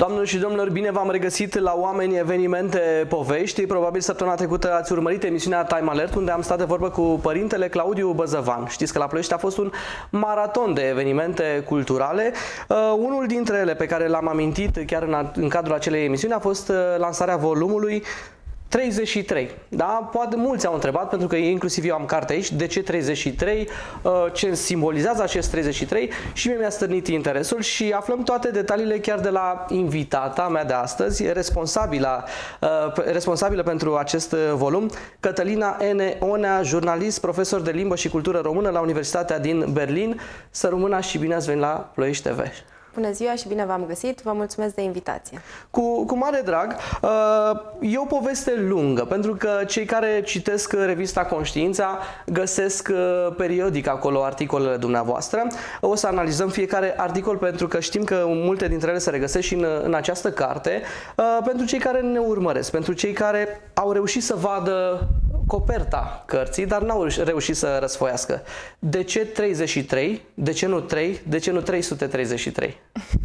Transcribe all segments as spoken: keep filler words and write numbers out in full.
Doamnelor și domnilor, bine v-am regăsit la Oameni, Evenimente, Povești. Probabil săptămâna trecută ați urmărit emisiunea Time Alert, unde am stat de vorbă cu părintele Claudiu Băzăvan. Știți că la Ploiești a fost un maraton de evenimente culturale. Uh, unul dintre ele pe care l-am amintit chiar în, în cadrul acelei emisiuni a fost uh, lansarea volumului treizeci și trei. Da? Poate mulți au întrebat, pentru că inclusiv eu am carte aici, de ce treizeci și trei, ce simbolizează acest treizeci și trei, și mie mi-a stârnit interesul și aflăm toate detaliile chiar de la invitata mea de astăzi, responsabilă, responsabilă pentru acest volum, Cătălina N. Onea, jurnalist, profesor de limbă și cultură română la Universitatea din Berlin. Să rămână și bine ați venit la Ploiești T V. Bună ziua și bine v-am găsit, vă mulțumesc de invitație. Cu, cu mare drag. E o poveste lungă, pentru că cei care citesc revista Conștiința găsesc periodic acolo articolele dumneavoastră. O să analizăm fiecare articol, pentru că știm că multe dintre ele se regăsesc și în, în această carte. Pentru cei care ne urmăresc, pentru cei care au reușit să vadă coperta cărții, dar n-au reușit să răsfoiască. De ce treizeci și trei? De ce nu trei? De ce nu trei sute treizeci și trei?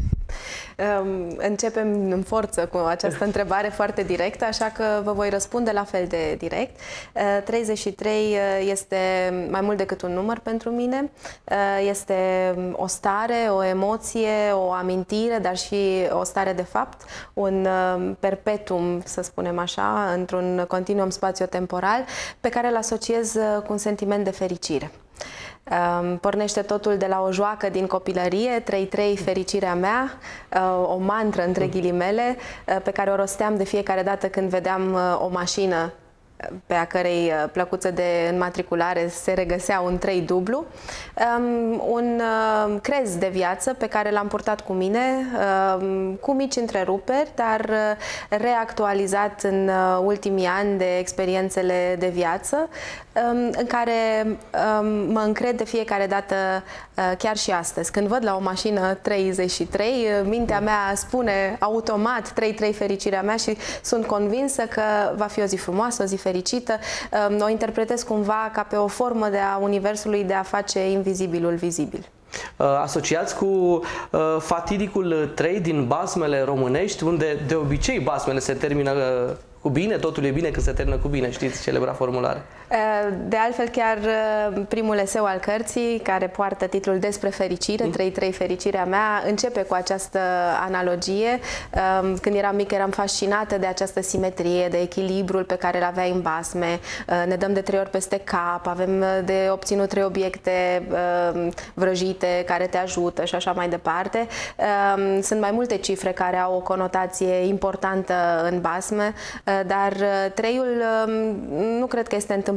Începem în forță cu această întrebare foarte directă, așa că vă voi răspunde la fel de direct. treizeci și trei este mai mult decât un număr pentru mine. Este o stare, o emoție, o amintire, dar și o stare de fapt, un perpetuum, să spunem așa, într-un continuum spațio-temporal, pe care îl asociez cu un sentiment de fericire. Um, pornește totul de la o joacă din copilărie, trei trei, fericirea mea, uh, o mantră între ghilimele, uh, pe care o rosteam de fiecare dată când vedeam uh, o mașină pe a cărei plăcuță de înmatriculare se regăsea un trei dublu, um, un uh, crez de viață pe care l-am purtat cu mine, uh, cu mici întreruperi, dar uh, reactualizat în uh, ultimii ani de experiențele de viață, um, în care um, mă încred de fiecare dată, uh, chiar și astăzi. Când văd la o mașină treizeci și trei, mintea mea spune automat trei trei, fericirea mea, și sunt convinsă că va fi o zi frumoasă, o zi fericită. O interpretez cumva ca pe o formă de a universului de a face invizibilul vizibil. Asociați cu uh, fatidicul trei din basmele românești, unde de obicei basmele se termină uh, cu bine, totul e bine când se termină cu bine, știți celebra formulare. De altfel, chiar primul eseu al cărții, care poartă titlul Despre fericire, trei trei, fericirea mea, începe cu această analogie. Când eram mică, eram fascinată de această simetrie, de echilibrul pe care îl aveai în basme. Ne dăm de trei ori peste cap, avem de obținut trei obiecte vrăjite care te ajută și așa mai departe. Sunt mai multe cifre care au o conotație importantă în basme, dar treiul nu cred că este întâmplător.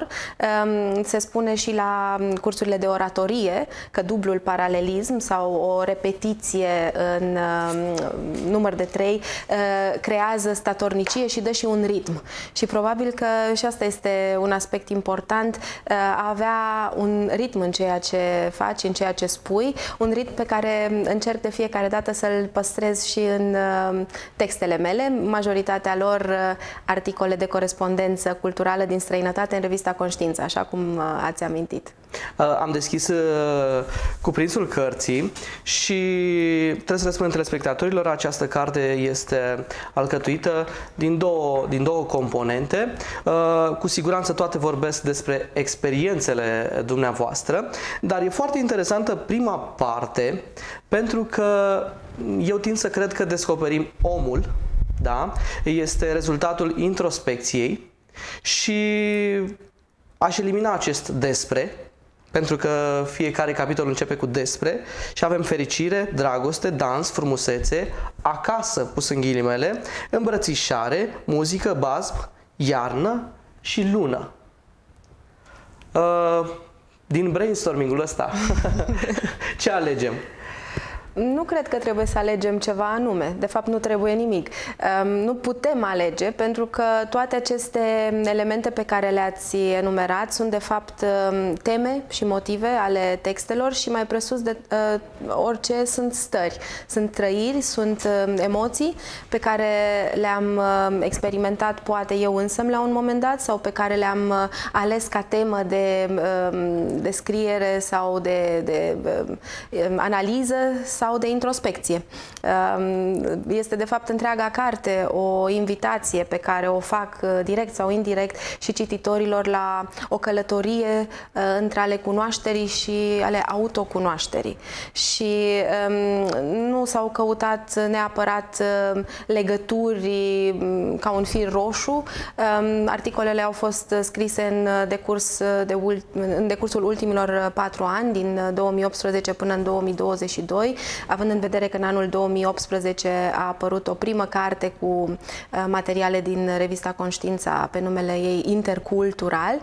Se spune și la cursurile de oratorie că dublul paralelism sau o repetiție în număr de trei creează statornicie și dă și un ritm. Și probabil că și asta este un aspect important, a avea un ritm în ceea ce faci, în ceea ce spui, un ritm pe care încerc de fiecare dată să-l păstrez și în textele mele, majoritatea lor articole de corespondență culturală din străinătate în revista Conștiința, așa cum ați amintit. Am deschis cuprinsul cărții și trebuie să răspundem telespectatorilor, această carte este alcătuită din două, din două componente. Cu siguranță toate vorbesc despre experiențele dumneavoastră, dar e foarte interesantă prima parte, pentru că eu tind să cred că descoperim omul, da? Este rezultatul introspecției, și aș elimina acest despre, pentru că fiecare capitol începe cu despre, și avem fericire, dragoste, dans, frumusețe, acasă, pus în ghilimele, îmbrățișare, muzică, basm, iarnă și lună. Uh, din brainstorming-ul ăsta, ce alegem? Nu cred că trebuie să alegem ceva anume. De fapt, nu trebuie nimic. Nu putem alege, pentru că toate aceste elemente pe care le-ați enumerat sunt, de fapt, teme și motive ale textelor și, mai presus de orice, sunt stări. Sunt trăiri, sunt emoții pe care le-am experimentat, poate eu însămi, la un moment dat, sau pe care le-am ales ca temă de descriere sau de, de analiză, sau de introspecție. Este de fapt întreaga carte o invitație pe care o fac direct sau indirect și cititorilor la o călătorie între ale cunoașterii și ale autocunoașterii. Și nu s-au căutat neapărat legături ca un fir roșu. Articolele au fost scrise în, decurs de, în decursul ultimilor patru ani, din două mii optsprezece până în două mii douăzeci și doi, având în vedere că în anul două mii optsprezece a apărut o primă carte cu materiale din revista Conștiința pe numele ei Intercultural.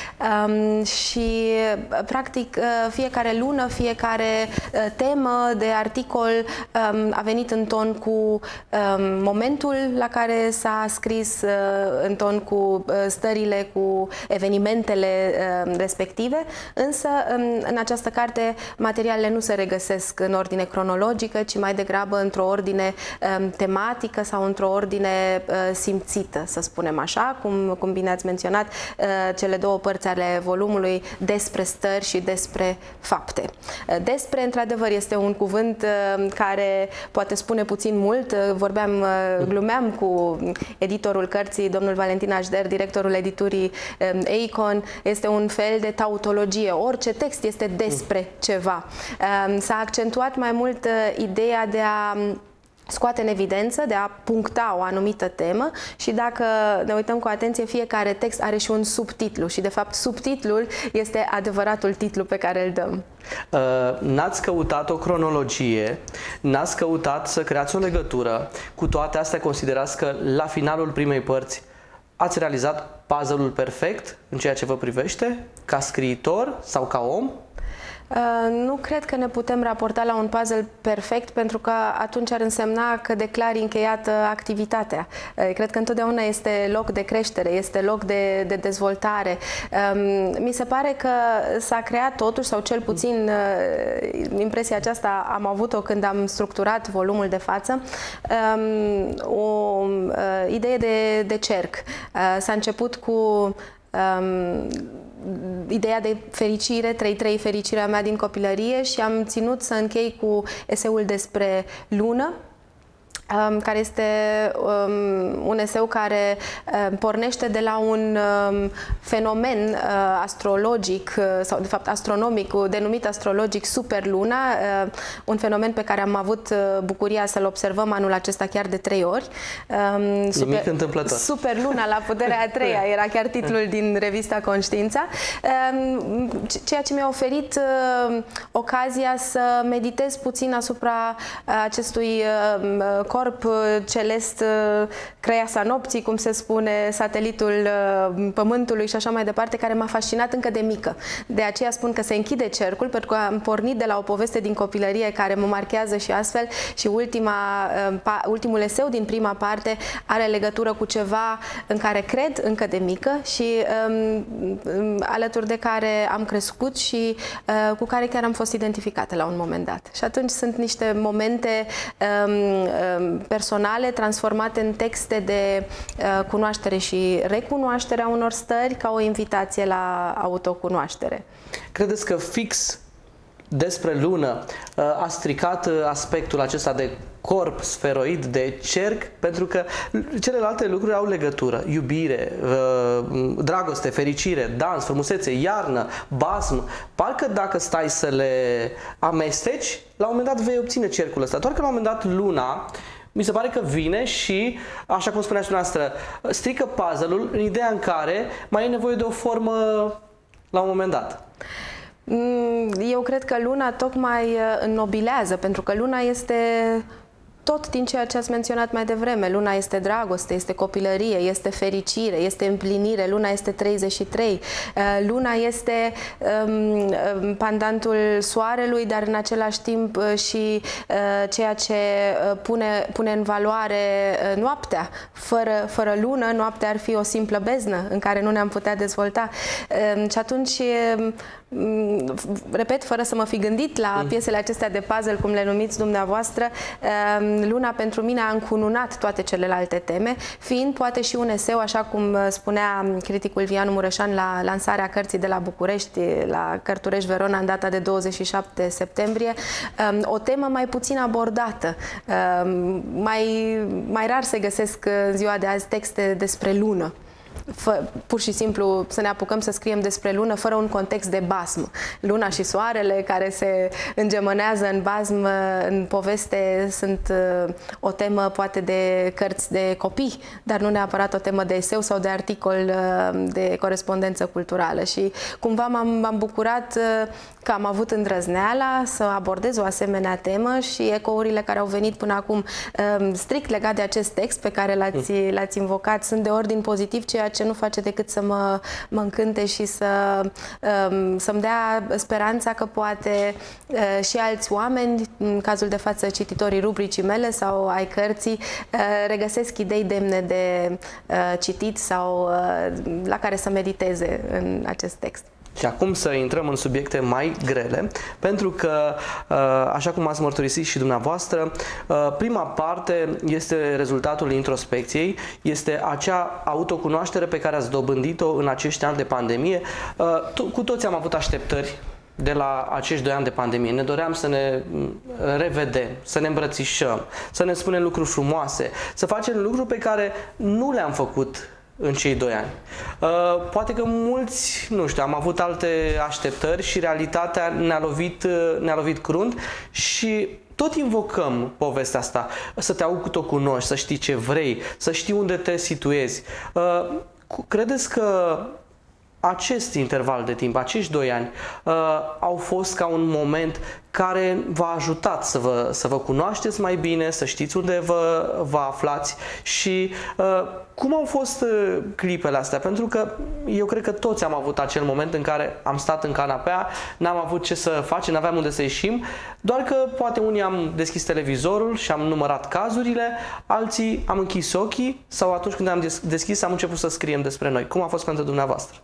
Și practic fiecare lună, fiecare temă de articol a venit în ton cu momentul la care s-a scris, în ton cu stările, cu evenimentele respective, însă în această carte materialele nu se regăsesc în ordine cronologică, ci mai degrabă într-o ordine tematică sau într-o ordine simțită, să spunem așa, cum, cum bine ați menționat, cele două părți ale volumului, despre stări și despre fapte. Despre, într-adevăr, este un cuvânt care poate spune puțin mult. Vorbeam, glumeam cu editorul cărții, domnul Valentin Ajder, directorul editurii Eikon. Este un fel de tautologie. Orice text este despre ceva. S-a accentuat mai mult ideea de a scoate în evidență, de a puncta o anumită temă și dacă ne uităm cu atenție, fiecare text are și un subtitlu și de fapt subtitlul este adevăratul titlu pe care îl dăm. N-ați căutat o cronologie, n-ați căutat să creați o legătură, cu toate astea considerați că la finalul primei părți ați realizat puzzle-ul perfect în ceea ce vă privește, ca scriitor sau ca om? Nu cred că ne putem raporta la un puzzle perfect, pentru că atunci ar însemna că declari încheiată activitatea. Cred că întotdeauna este loc de creștere, este loc de, de dezvoltare. Mi se pare că s-a creat totuși, sau cel puțin impresia aceasta am avut-o când am structurat volumul de față, o idee de, de cerc. S-a început cu ideea de fericire, trei trei, fericirea mea din copilărie, și am ținut să închei cu eseul despre lună, care este um, un eseu care um, pornește de la un um, fenomen uh, astrologic, uh, sau de fapt astronomic, denumit astrologic superluna, uh, un fenomen pe care am avut uh, bucuria să-l observăm anul acesta chiar de trei ori. Um, super, Nimic întâmplător. Superluna la puterea a treia era chiar titlul din revista Conștiința, um, ceea ce mi-a oferit uh, ocazia să meditez puțin asupra uh, acestui uh, corp celest, creiasa nopții, cum se spune, satelitul Pământului și așa mai departe, care m-a fascinat încă de mică. De aceea spun că se închide cercul, pentru că am pornit de la o poveste din copilărie care mă marchează și astfel, și ultima, ultimul eseu din prima parte are legătură cu ceva în care cred încă de mică și um, alături de care am crescut și uh, cu care chiar am fost identificată la un moment dat. Și atunci sunt niște momente um, um, personale transformate în texte de uh, cunoaștere și recunoaștere a unor stări, ca o invitație la autocunoaștere. Credeți că fix despre lună uh, a stricat uh, aspectul acesta de corp sferoid, de cerc, pentru că celelalte lucruri au legătură? Iubire, uh, dragoste, fericire, dans, frumusețe, iarnă, basm. Parcă dacă stai să le amesteci, la un moment dat vei obține cercul ăsta. Doar că la un moment dat luna, mi se pare că vine și, așa cum spuneați dumneavoastră, strică puzzle-ul în ideea în care mai e nevoie de o formă la un moment dat. Eu cred că luna tocmai înnobilează, pentru că luna este tot din ceea ce ați menționat mai devreme. Luna este dragoste, este copilărie, este fericire, este împlinire. Luna este treizeci și trei. Luna este um, pandantul soarelui, dar în același timp și uh, ceea ce pune, pune în valoare noaptea. Fără, fără lună, noaptea ar fi o simplă beznă în care nu ne-am putea dezvolta. Um, și atunci repet, fără să mă fi gândit la piesele acestea de puzzle, cum le numiți dumneavoastră, Luna pentru mine a încununat toate celelalte teme, fiind poate și un eseu, așa cum spunea criticul Vianu Mureșan la lansarea cărții de la București, la Cărturești Verona, în data de douăzeci și șapte septembrie, o temă mai puțin abordată. Mai, mai rar se găsesc în ziua de azi texte despre lună. Fă, pur și simplu să ne apucăm să scriem despre lună fără un context de basm. Luna și soarele care se îngemânează în basm, în poveste, sunt uh, o temă poate de cărți de copii, dar nu neapărat o temă de eseu sau de articol uh, de corespondență culturală. Și cumva m-am bucurat uh, că am avut îndrăzneala să abordez o asemenea temă și ecourile care au venit până acum uh, strict legat de acest text pe care l-ați l-ați invocat sunt de ordin pozitiv, ceea ce nu face decât să mă, mă încânte și să, um, să-mi dea speranța că poate uh, și alți oameni, în cazul de față cititorii rubricii mele sau ai cărții, uh, regăsesc idei demne de uh, citit sau uh, la care să mediteze în acest text. Și acum să intrăm în subiecte mai grele, pentru că, așa cum ați mărturisit și dumneavoastră, prima parte este rezultatul introspecției, este acea autocunoaștere pe care ați dobândit-o în acești ani de pandemie. Cu toți am avut așteptări de la acești doi ani de pandemie. Ne doream să ne revedem, să ne îmbrățișăm, să ne spunem lucruri frumoase, să facem lucruri pe care nu le-am făcut în cei doi ani. Uh, poate că mulți, nu știu, am avut alte așteptări și realitatea ne-a lovit, ne-a lovit crunt și tot invocăm povestea asta, să te autocunoști, să știi ce vrei, să știi unde te situezi. Uh, credeți că acest interval de timp, acești doi ani, uh, au fost ca un moment care v-a ajutat să vă, să vă cunoașteți mai bine, să știți unde vă, vă aflați și uh, cum au fost uh, clipele astea? Pentru că eu cred că toți am avut acel moment în care am stat în canapea, n-am avut ce să facem, n-aveam unde să ieșim, doar că poate unii am deschis televizorul și am numărat cazurile, alții am închis ochii sau atunci când am deschis am început să scriem despre noi. Cum a fost pentru dumneavoastră?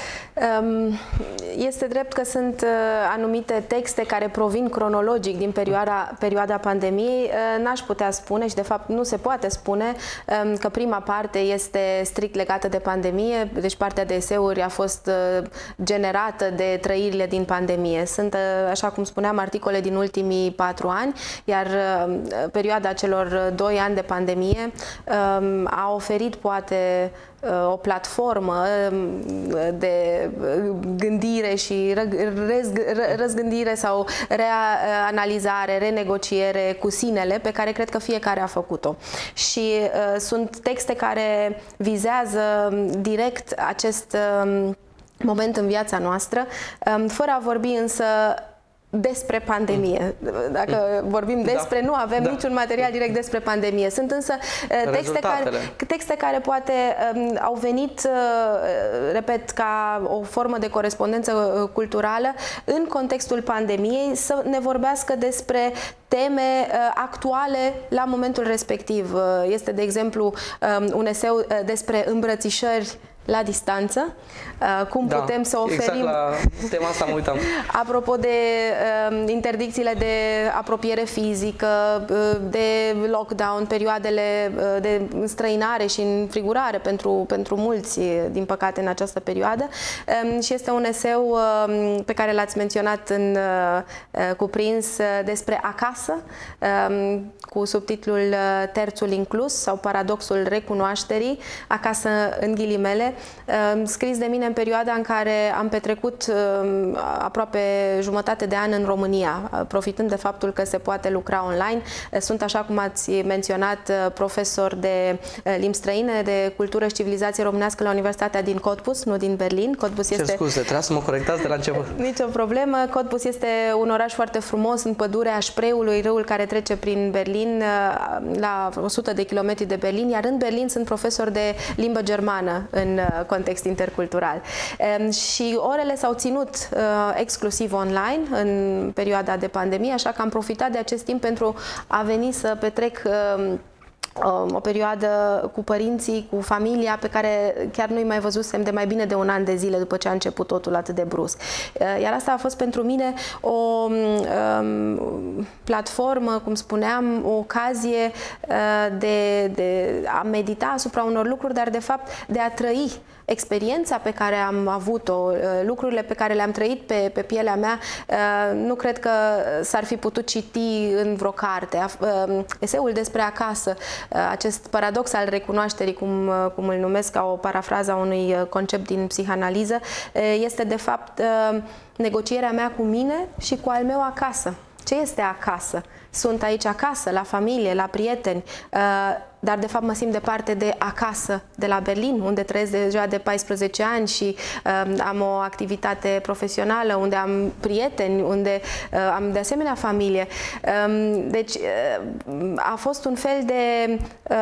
Este drept că sunt anumite texte care provin cronologic din perioada, perioada pandemiei. N-aș putea spune și de fapt nu se poate spune că prima parte este strict legată de pandemie, deci partea de eseuri a fost generată de trăirile din pandemie. Sunt, așa cum spuneam, articole din ultimii patru ani, iar perioada celor doi ani de pandemie a oferit poate o platformă de gândire și răzgândire sau reanalizare, renegociere cu sinele, pe care cred că fiecare a făcut-o. Și uh, sunt texte care vizează direct acest uh, moment în viața noastră, um, fără a vorbi însă despre pandemie. Dacă vorbim despre, da, nu avem da. niciun material direct despre pandemie. Sunt însă texte care, texte care poate um, au venit, uh, repet, ca o formă de corespondență culturală în contextul pandemiei, să ne vorbească despre teme uh, actuale la momentul respectiv. Uh, este, de exemplu, um, un eseu uh, despre îmbrățișări la distanță, cum da, putem să oferim... Exact la tema asta mă uitam. Apropo de uh, interdicțiile de apropiere fizică, uh, de lockdown, perioadele uh, de înstrăinare și înfrigurare pentru, pentru mulți, din păcate, în această perioadă. Um, și este un eseu uh, pe care l-ați menționat în uh, cuprins uh, despre acasă, um, cu subtitlul uh, Terțul inclus sau Paradoxul recunoașterii, acasă în ghilimele, scris de mine în perioada în care am petrecut aproape jumătate de an în România, profitând de faptul că se poate lucra online. Sunt, așa cum ați menționat, profesor de limbi străine, de cultură și civilizație românească la Universitatea din Cottbus, nu din Berlin. Cottbus este... Ce scuze, trebuia să mă corectați de la început. Nicio problemă. Cottbus este un oraș foarte frumos în pădurea Spreeului, râul care trece prin Berlin, la o sută de kilometri de Berlin, iar în Berlin sunt profesor de limbă germană în context intercultural. Și orele s-au ținut exclusiv online în perioada de pandemie, așa că am profitat de acest timp pentru a veni să petrec o perioadă cu părinții, cu familia, pe care chiar nu-i mai văzusem de mai bine de un an de zile după ce a început totul atât de brusc. Iar asta a fost pentru mine o um, platformă, cum spuneam, o ocazie de, de a medita asupra unor lucruri, dar de fapt de a trăi experiența pe care am avut-o, lucrurile pe care le-am trăit pe, pe pielea mea, nu cred că s-ar fi putut citi în vreo carte. Eseul despre acasă, acest paradox al recunoașterii, cum, cum îl numesc ca o parafrază a unui concept din psihanaliză, este de fapt negocierea mea cu mine și cu al meu acasă. Ce este acasă? Sunt aici acasă, la familie, la prieteni, dar de fapt mă simt departe de acasă, de la Berlin, unde trăiesc deja de paisprezece ani și am o activitate profesională, unde am prieteni, unde am de asemenea familie. Deci a fost un fel de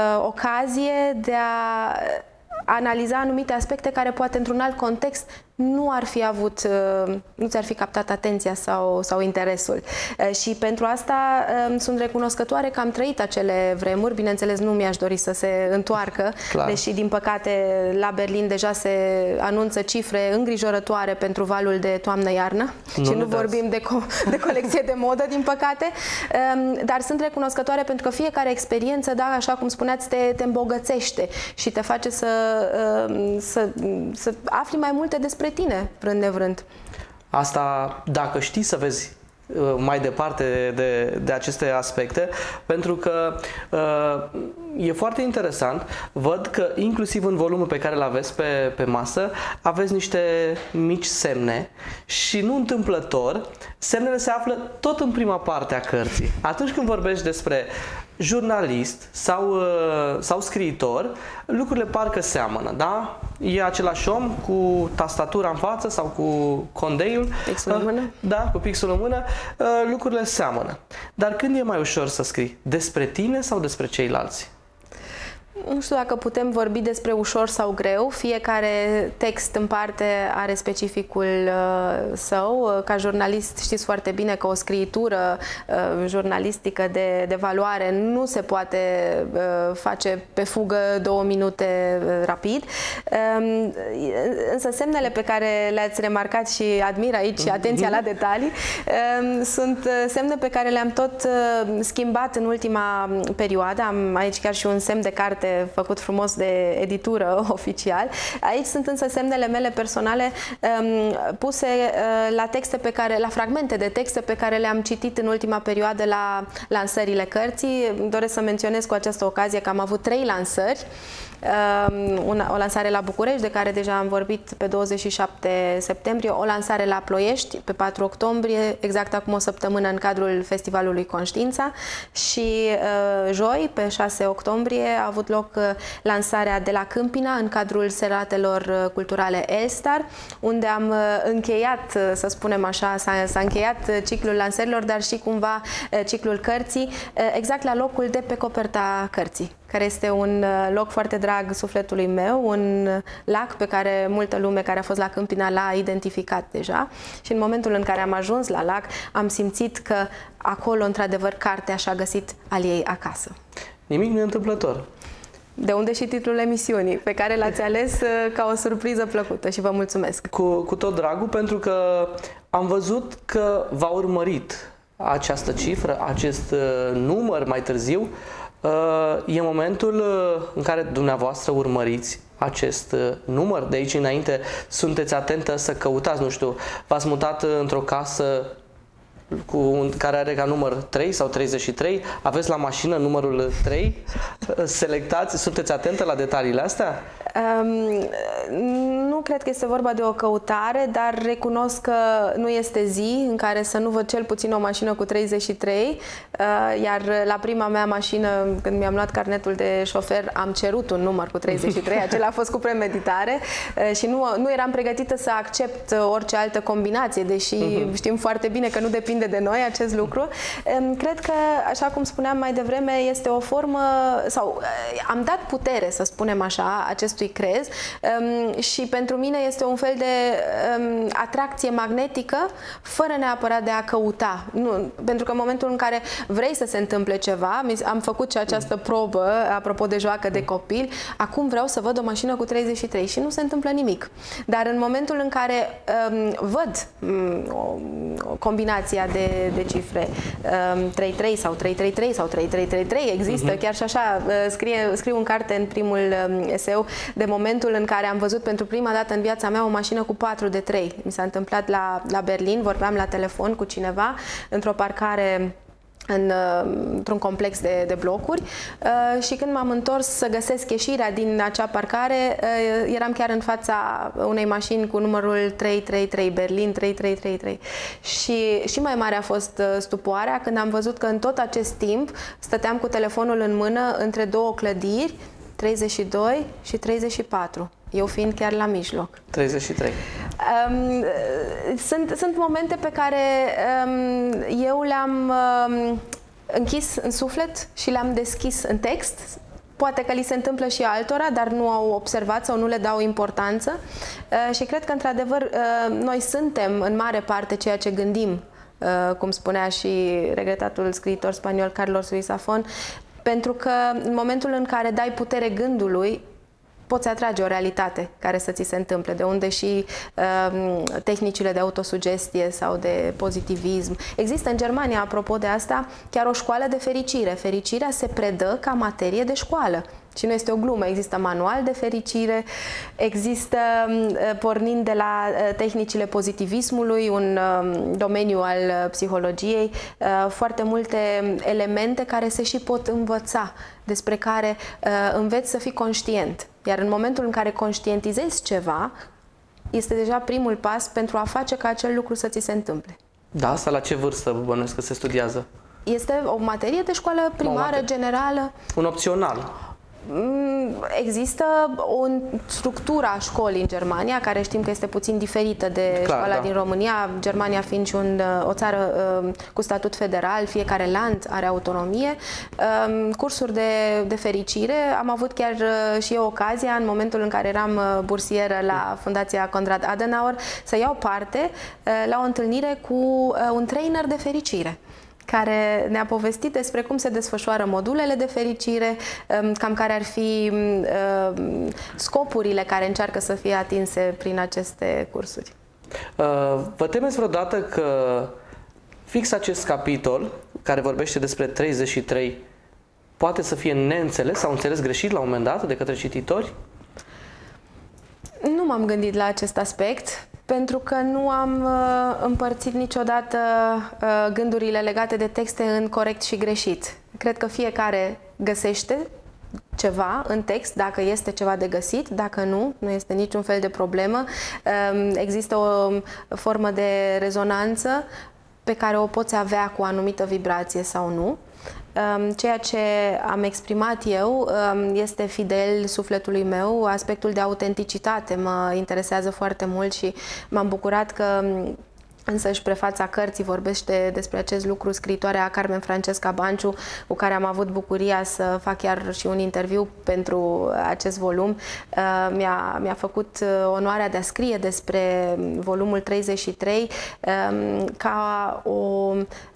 ocazie de a analiza anumite aspecte care poate într-un alt context nu ar fi avut, nu ți-ar fi captat atenția sau, sau interesul. Și pentru asta sunt recunoscătoare că am trăit acele vremuri. Bineînțeles, nu mi-aș dori să se întoarcă, clar, deși, din păcate, la Berlin deja se anunță cifre îngrijorătoare pentru valul de toamnă-iarnă. Nu și nu vorbim de, co de colecție de modă, din păcate. Dar sunt recunoscătoare pentru că fiecare experiență, da, așa cum spuneați, te, te îmbogățește și te face să, să, să afli mai multe despre tine, vrând nevrând. Asta dacă știi să vezi mai departe de, de aceste aspecte, pentru că uh, e foarte interesant. Văd că inclusiv în volumul pe care îl aveți pe, pe masă aveți niște mici semne și nu întâmplător, semnele se află tot în prima parte a cărții. Atunci când vorbești despre jurnalist sau, sau scriitor, lucrurile parcă seamănă, da? E același om cu tastatura în față sau cu condeiul. Pixul în mână. Da, cu pixul în mână. Lucrurile seamănă. Dar când e mai ușor să scrii? Despre tine sau despre ceilalți? Nu știu dacă putem vorbi despre ușor sau greu. Fiecare text în parte are specificul uh, său. Ca jurnalist știți foarte bine că o scriitură uh, jurnalistică de, de valoare nu se poate uh, face pe fugă două minute uh, rapid. Uh, însă semnele pe care le-ați remarcat și admir aici, atenția la detalii, uh, sunt semne pe care le-am tot uh, schimbat în ultima perioadă. Am aici chiar și un semn de carte făcut frumos de editură oficial. Aici sunt însă semnele mele personale um, puse uh, la texte pe care, la fragmente de texte pe care le-am citit în ultima perioadă la lansările cărții. Doresc să menționez cu această ocazie că am avut trei lansări. Una, o lansare la București, de care deja am vorbit, pe douăzeci și șapte septembrie, o lansare la Ploiești pe patru octombrie, exact acum o săptămână, în cadrul Festivalului Conștiința, și uh, joi, pe șase octombrie, a avut loc uh, lansarea de la Câmpina în cadrul Seratelor Culturale Elstar, unde am uh, încheiat, uh, să spunem așa, s-a încheiat uh, ciclul lansărilor, dar și cumva uh, ciclul cărții, uh, exact la locul de pe coperta cărții, care este un loc foarte drag sufletului meu, un lac pe care multă lume care a fost la Câmpina l-a identificat deja, și în momentul în care am ajuns la lac am simțit că acolo, într-adevăr, cartea și-a găsit al ei acasă. Nimic neîntâmplător. De unde și titlul emisiunii, pe care l-ați ales ca o surpriză plăcută, și vă mulțumesc. Cu, cu tot dragul, pentru că am văzut că v-a urmărit această cifră, acest uh, număr mai târziu. E momentul în care dumneavoastră urmăriți acest număr. De aici înainte sunteți atentă să căutați, nu știu, v-ați mutat într-o casă cu un, care are ca număr trei sau treizeci și trei, aveți la mașină numărul trei, selectați, sunteți atentă la detaliile astea? Um, nu cred că este vorba de o căutare, dar recunosc că nu este zi în care să nu văd cel puțin o mașină cu treizeci și trei, uh, iar la prima mea mașină, când mi-am luat carnetul de șofer, am cerut un număr cu treizeci și trei, acela a fost cu premeditare, uh, și nu, nu eram pregătită să accept orice altă combinație, deși uh-huh. știm foarte bine că nu depinde de noi acest lucru. Um, cred că, așa cum spuneam mai devreme, este o formă, sau uh, am dat putere, să spunem așa, acestui crez, um, și pentru mine mine este un fel de um, atracție magnetică, fără neapărat de a căuta. Nu, pentru că în momentul în care vrei să se întâmple ceva, am făcut și această probă, apropo de joacă de copil, acum vreau să văd o mașină cu treizeci și trei și nu se întâmplă nimic. Dar în momentul în care um, văd um, o, o combinație de, de cifre, um, trei trei sau trei trei trei sau trei trei trei trei, există, uh-huh. chiar și așa, scrie, scriu în carte în primul um, eseu de momentul în care am văzut pentru prima dată în viața mea o mașină cu patru de trei. Mi s-a întâmplat la, la Berlin, vorbeam la telefon cu cineva într-o parcare în, într-un complex de, de blocuri uh, și când m-am întors să găsesc ieșirea din acea parcare, uh, eram chiar în fața unei mașini cu numărul trei trei trei, Berlin trei trei trei trei. Și, și mai mare a fost uh, stupoarea când am văzut că în tot acest timp stăteam cu telefonul în mână între două clădiri, treizeci și doi și treizeci și patru. Eu fiind chiar la mijloc. treizeci și trei. Um, sunt, sunt momente pe care um, eu le-am um, închis în suflet și le-am deschis în text. Poate că li se întâmplă și altora, dar nu au observat sau nu le dau importanță. Uh, și cred că, într-adevăr, uh, noi suntem în mare parte ceea ce gândim, uh, cum spunea și regretatul scriitor spaniol Carlos Ruiz Zafón, pentru că în momentul în care dai putere gândului, poți atrage o realitate care să ți se întâmple, de unde și uh, tehnicile de autosugestie sau de pozitivism. Există în Germania, apropo de asta, chiar o școală de fericire. Fericirea se predă ca materie de școală. Și nu este o glumă, există manual de fericire, există, pornind de la tehnicile pozitivismului, un domeniu al psihologiei, foarte multe elemente care se și pot învăța, despre care înveți să fii conștient. Iar în momentul în care conștientizezi ceva, este deja primul pas pentru a face ca acel lucru să ți se întâmple. Da, asta la ce vârstă bănuiesc că se studiază? Este o materie de școală primară, generală. Un opțional. Există o structură a școlii în Germania, care știm că este puțin diferită de Clar, școala da. din România, Germania fiind și un, o țară uh, cu statut federal, fiecare land are autonomie. Uh, cursuri de, de fericire, am avut chiar uh, și eu ocazia, în momentul în care eram uh, bursieră la Fundația Konrad Adenauer, să iau parte uh, la o întâlnire cu uh, un trainer de fericire, care ne-a povestit despre cum se desfășoară modulele de fericire, cam care ar fi scopurile care încearcă să fie atinse prin aceste cursuri. Vă temeți vreodată că fix acest capitol, care vorbește despre treizeci și trei, poate să fie neînțeles sau înțeles greșit la un moment dat de către cititori? Nu m-am gândit la acest aspect, pentru că nu am uh, împărțit niciodată uh, gândurile legate de texte în corect și greșit. Cred că fiecare găsește ceva în text, dacă este ceva de găsit, dacă nu, nu este niciun fel de problemă. Uh, există o formă de rezonanță pe care o poți avea cu o anumită vibrație sau nu. Ceea ce am exprimat eu este fidel sufletului meu, aspectul de autenticitate mă interesează foarte mult și m-am bucurat că însăși prefața cărții vorbește despre acest lucru scriitoarea Carmen Francesca Banciu, cu care am avut bucuria să fac chiar și un interviu pentru acest volum. Mi-a, mi-a făcut onoarea de a scrie despre volumul treizeci și trei ca o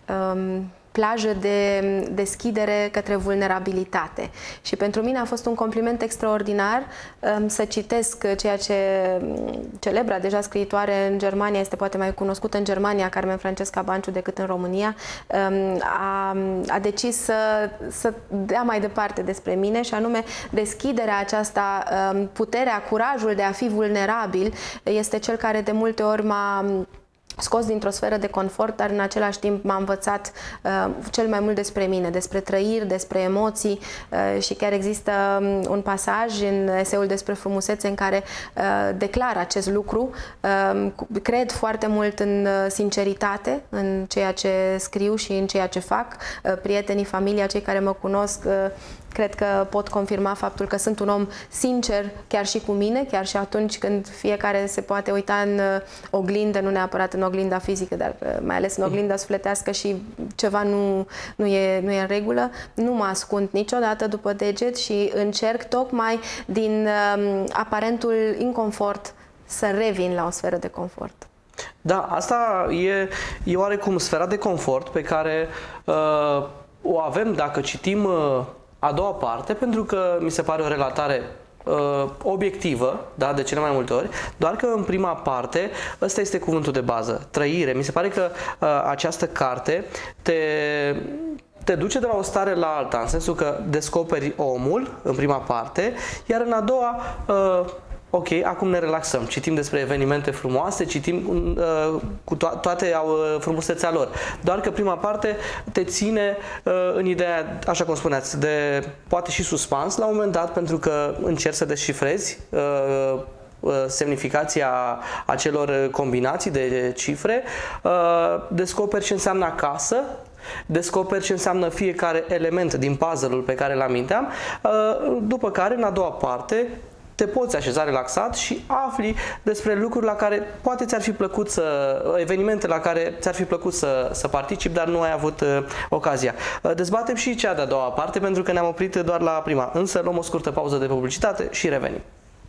plajă de deschidere către vulnerabilitate. Și pentru mine a fost un compliment extraordinar um, să citesc ceea ce celebra deja scriitoare în Germania, este poate mai cunoscută în Germania, Carmen Francesca Banciu, decât în România, um, a, a decis să, să dea mai departe despre mine, și anume deschiderea aceasta, um, puterea, curajul de a fi vulnerabil este cel care de multe ori m-a scos dintr-o sferă de confort, dar în același timp m-a învățat uh, cel mai mult despre mine, despre trăiri, despre emoții uh, și chiar există um, un pasaj în eseul despre frumusețe în care uh, declar acest lucru. Uh, cred foarte mult în uh, sinceritate, în ceea ce scriu și în ceea ce fac. Uh, prietenii, familia, cei care mă cunosc, uh, cred că pot confirma faptul că sunt un om sincer chiar și cu mine, chiar și atunci când fiecare se poate uita în oglindă, nu neapărat în oglinda fizică, dar mai ales în oglinda sufletească și ceva nu, nu, e, nu e în regulă. Nu mă ascund niciodată după deget și încerc tocmai din um, aparentul inconfort să revin la o sferă de confort. Da, asta e, e oarecum sfera de confort pe care uh, o avem dacă citim uh, a doua parte, pentru că mi se pare o relatare uh, obiectivă, da, de cele mai multe ori, doar că în prima parte ăsta este cuvântul de bază, trăire. Mi se pare că uh, această carte te... te duce de la o stare la alta, în sensul că descoperi omul în prima parte, iar în a doua, uh, ok, acum ne relaxăm, citim despre evenimente frumoase, citim uh, cu to toate au uh, frumusețea lor. Doar că prima parte te ține uh, în ideea, așa cum spuneați, de poate și suspans la un moment dat, pentru că încerci să descifrezi uh, semnificația acelor combinații de cifre, descoperi ce înseamnă acasă, descoperi ce înseamnă fiecare element din puzzle-ul pe care l-am minteam, după care, în a doua parte, te poți așeza relaxat și afli despre lucruri la care poate ți-ar fi plăcut să, evenimente la care ți-ar fi plăcut să, să participi, dar nu ai avut uh, ocazia. Uh, dezbatem și cea de-a doua parte, pentru că ne-am oprit doar la prima, însă luăm o scurtă pauză de publicitate și revenim.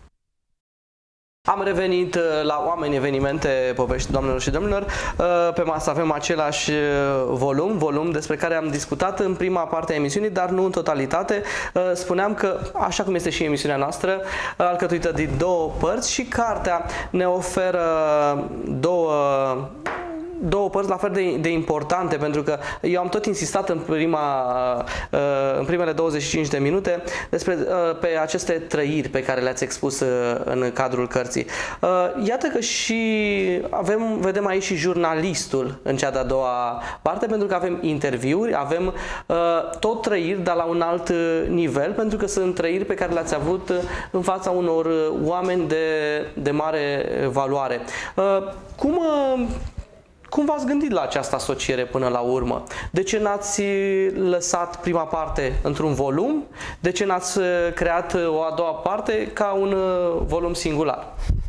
Am revenit la Oameni, Evenimente, Povești, doamnelor și domnilor. Pe masă avem același volum, volum despre care am discutat în prima parte a emisiunii, dar nu în totalitate. Spuneam că, așa cum este și emisiunea noastră, alcătuită din două părți, și cartea ne oferă două două părți la fel de, de importante, pentru că eu am tot insistat în, prima, în primele douăzeci și cinci de minute despre, pe aceste trăiri pe care le-ați expus în cadrul cărții. Iată că și avem, vedem aici și jurnalistul în cea de-a doua parte, pentru că avem interviuri, avem tot trăiri, dar la un alt nivel, pentru că sunt trăiri pe care le-ați avut în fața unor oameni de, de mare valoare. Cum Cum v-ați gândit la această asociere până la urmă? De ce n-ați lăsat prima parte într-un volum? De ce n-ați creat o a doua parte ca un volum singular?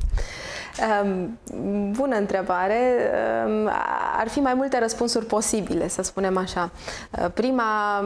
Bună întrebare. Ar fi mai multe răspunsuri posibile, să spunem așa. Prima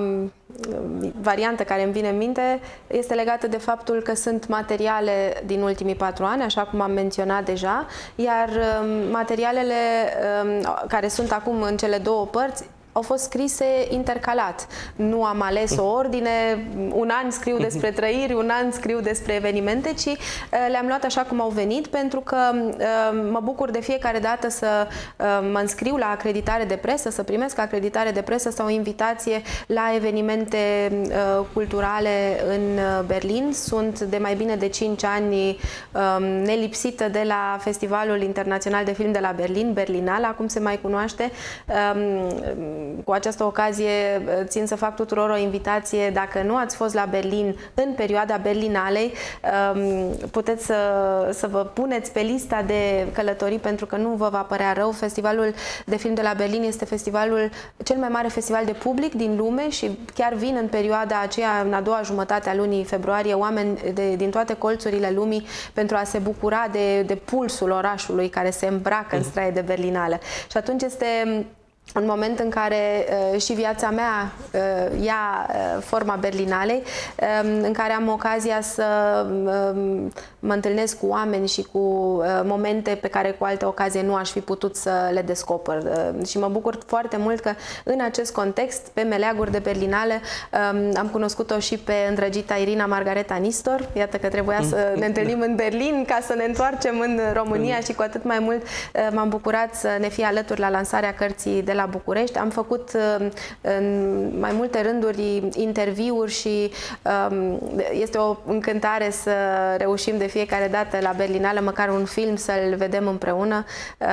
variantă care îmi vine în minte este legată de faptul că sunt materiale din ultimii patru ani, așa cum am menționat deja, iar materialele care sunt acum în cele două părți au fost scrise intercalat. Nu am ales o ordine, un an scriu despre trăiri, un an scriu despre evenimente, ci uh, le-am luat așa cum au venit, pentru că uh, mă bucur de fiecare dată să uh, mă înscriu la acreditare de presă, să primesc acreditare de presă sau o invitație la evenimente uh, culturale în Berlin. Sunt de mai bine de cinci ani uh, nelipsită de la Festivalul Internațional de Film de la Berlin, Berlinala, cum se mai cunoaște. Uh, Cu această ocazie țin să fac tuturor o invitație: dacă nu ați fost la Berlin în perioada Berlinalei, puteți să, să vă puneți pe lista de călătorii, pentru că nu vă va părea rău. Festivalul de film de la Berlin este festivalul, cel mai mare festival de public din lume, și chiar vin în perioada aceea, în a doua jumătate a lunii februarie, oameni de, din toate colțurile lumii pentru a se bucura de, de pulsul orașului care se îmbracă în straie de Berlinală. Și atunci este un moment în care uh, și viața mea uh, ia uh, forma Berlinalei, uh, în care am ocazia să uh, mă întâlnesc cu oameni și cu uh, momente pe care cu alte ocazie nu aș fi putut să le descoper. Uh, și mă bucur foarte mult că în acest context, pe meleaguri de Berlinală, uh, am cunoscut-o și pe îndrăgita Irina Margareta Nistor. Iată că trebuia să ne întâlnim în Berlin ca să ne întoarcem în România, și cu atât mai mult uh, m-am bucurat să ne fie alături la lansarea cărții de la București. Am făcut în mai multe rânduri interviuri și este o încântare să reușim de fiecare dată la Berlinală măcar un film să-l vedem împreună,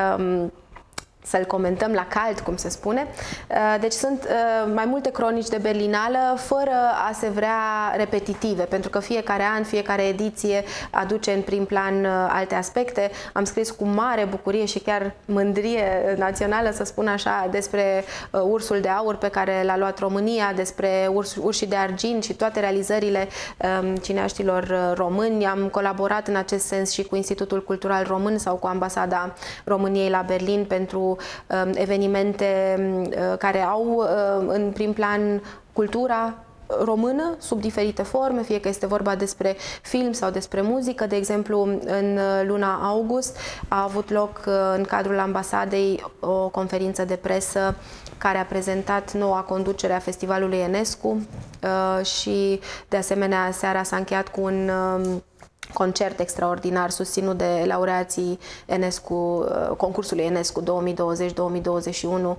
să-l comentăm la cald, cum se spune. Deci sunt mai multe cronici de Berlinală, fără a se vrea repetitive, pentru că fiecare an, fiecare ediție aduce în prim plan alte aspecte. Am scris cu mare bucurie și chiar mândrie națională, să spun așa, despre Ursul de Aur pe care l-a luat România, despre urs, Urșii de Argint și toate realizările cineaștilor români. Am colaborat în acest sens și cu Institutul Cultural Român sau cu Ambasada României la Berlin pentru evenimente care au în prim plan cultura română, sub diferite forme, fie că este vorba despre film sau despre muzică. De exemplu, în luna august a avut loc în cadrul ambasadei o conferință de presă care a prezentat noua conducere a Festivalului Enescu și, de asemenea, seara s-a încheiat cu un concert extraordinar susținut de laureații Enescu, concursului Enescu două mii douăzeci două mii douăzeci și unu,